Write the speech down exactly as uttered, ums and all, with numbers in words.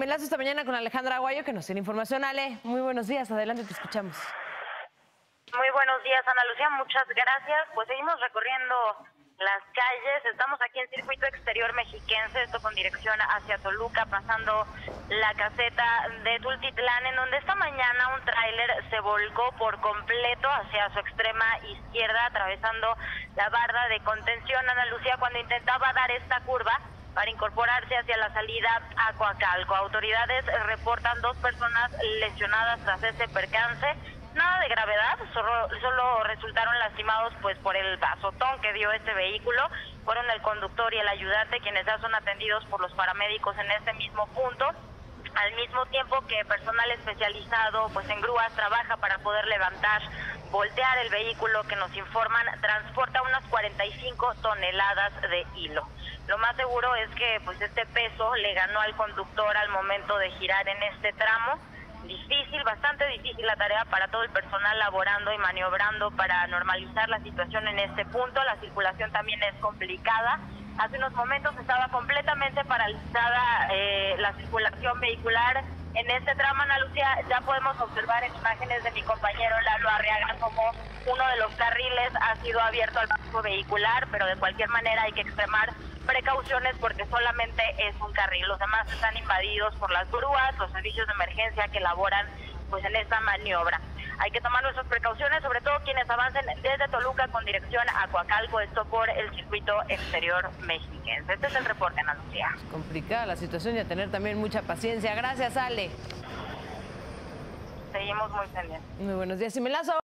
Me enlazo esta mañana con Alejandra Aguayo, que nos tiene información. Ale, muy buenos días, adelante, te escuchamos. Muy buenos días, Ana Lucía, muchas gracias. Pues seguimos recorriendo las calles, estamos aquí en Circuito Exterior Mexiquense, esto con dirección hacia Toluca, pasando la caseta de Tultitlán, en donde esta mañana un tráiler se volcó por completo hacia su extrema izquierda, atravesando la barda de contención, Ana Lucía, cuando intentaba dar esta curva para incorporarse hacia la salida a Coacalco. Autoridades reportan dos personas lesionadas tras ese percance. Nada de gravedad, solo, solo resultaron lastimados pues por el azotón que dio este vehículo. Fueron el conductor y el ayudante quienes ya son atendidos por los paramédicos en este mismo punto. Al mismo tiempo que personal especializado pues en grúas trabaja para poder levantar, voltear el vehículo que nos informan transporta unas cuarenta y cinco toneladas de hilo. Lo más seguro es que pues este peso le ganó al conductor al momento de girar en este tramo. Difícil, bastante difícil la tarea para todo el personal laborando y maniobrando para normalizar la situación en este punto. La circulación también es complicada. Hace unos momentos estaba completamente paralizada eh, la circulación vehicular en este tramo, Ana Lucía. Ya podemos observar en imágenes de mi compañero Lalo Arriaga como uno de los carriles ha sido abierto al paso vehicular, pero de cualquier manera hay que extremar precauciones porque solamente es un carril. Los demás están invadidos por las grúas, los servicios de emergencia que laboran pues en esta maniobra. Hay que tomar nuestras precauciones, sobre todo quienes avancen desde Toluca con dirección a Coacalco, esto por el Circuito Exterior Mexiquense. Este es el reporte, Ana Lucía. Es complicada la situación y a tener también mucha paciencia. Gracias, Ale. Seguimos muy pendientes. Muy buenos días. Y me enlazo